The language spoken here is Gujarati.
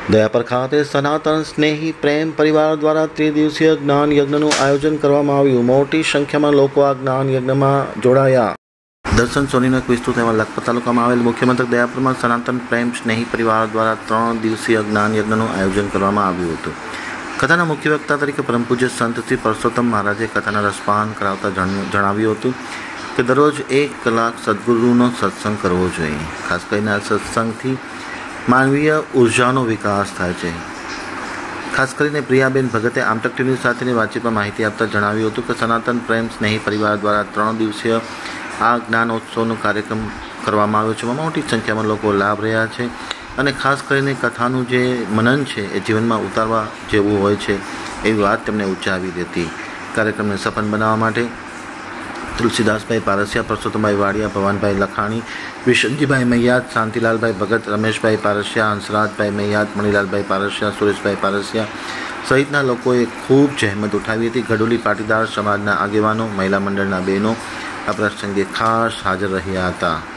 દયાપર ખાતે સનાતન સ્નેહી પ્રેમ પરિવાર દ્વારા ત્રિદિવસીય જ્ઞાન યજ્ઞનું આયોજન કરવામાં આવ્યું. મોટી સંખ્યામાં લોકો આ જ્ઞાન યજ્ઞમાં જોડાયા. દર્શન સોનીનો એક વિસ્તૃત એવા લખપત તાલુકામાં આવેલ મુખ્ય મથક દયાપરમાં સનાતન પ્રેમ સ્નેહી પરિવાર દ્વારા 3 દિવસીય જ્ઞાન યજ્ઞનું આયોજન કરવામાં આવ્યું હતું. કથાના મુખ્ય વક્તા તરીકે પરમ પૂજ્ય સંત શ્રી પરસોત્તમ મહારાજે કથાના રસપાન કરાવતા જણાવ્યું હતું કે દરરોજ 1 કલાક સદગુરુનો સત્સંગ કરવો જોઈએ. ખાસ કરીને આ સત્સંગથી માનવીય ઉર્જાનો વિકાસ થાય છે. ખાસ કરીને પ્રિયાબેન ભગતે આમતક ટીવી સાથેની વાતચીતમાં માહિતી આપતા જણાવ્યું હતું કે સનાતન પ્રેમ સ્નેહી પરિવાર દ્વારા 3 દિવસીય આ જ્ઞાનોત્સવનો કાર્યક્રમ કરવામાં આવ્યો છે. મોટી સંખ્યામાં લોકો લાભ રહ્યા છે અને ખાસ કરીને કથાનું જે મનન છે એ જીવનમાં ઉતારવા જેવું હોય છે એવી વાત તેમણે ઉચ્ચારી હતી. કાર્યક્રમને સફળ બનાવવા માટે તુલસીદાસભાઈ પારસિયા, પરસોત્તમભાઈ વાડિયા, ભવાનભાઈ લખાણી, વિશનજીભાઈ મૈયાદ, શાંતિલાલભાઈ ભગત, રમેશભાઈ પારસિયા, હંસરાજભાઈ મૈયાદ, મણિલાલભાઈ પારસિયા, સુરેશભાઈ પારસિયા સહિતના લોકોએ ખૂબ જહેમત ઉઠાવી હતી. ગઢોલી પાટીદાર સમાજના આગેવાનો, મહિલા મંડળના બહેનો આ પ્રસંગે ખાસ હાજર રહ્યા હતા.